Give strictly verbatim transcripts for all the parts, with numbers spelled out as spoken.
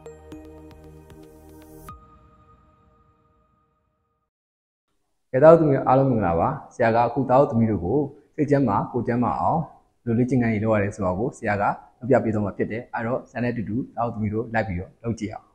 Cái đó tụi mình alo mình là ba, xe ga khu tao tụi mình được go, cái chém mà, cô chém mà áo, rồi lấy chừng ngày đâu đấy xóa go, xe ga, nó bị bị tụi mình chết đấy, ai đó, xe này tụi tao tụi mình được lại bị rồi, đâu chỉ à.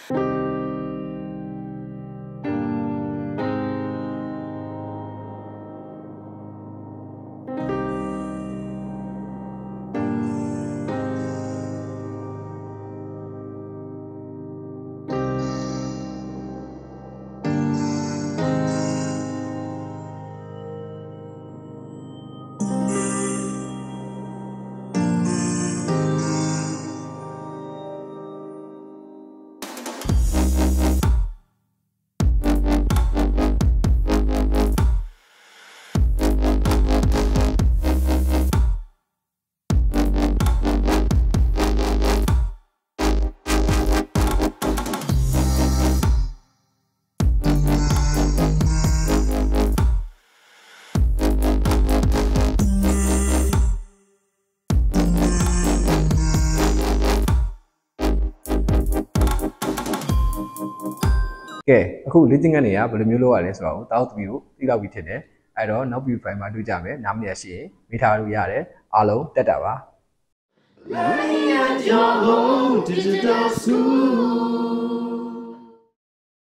ကဲအခုလေ့ကျင့်ခန်းတွေကဘယ်လိုမျိုးလုပ်ရလဲဆိုတော့တားသမီးတို့သိတော့ပြီဖြစ်တယ်အဲ့တော့နောက်ဗီဒီယိုဖိုင်မှာတွေ့ကြမယ်နားမလျက်ရှိရင်မိထားလို့ရတယ်အားလုံးတက်တာပါ Learning at your home digital school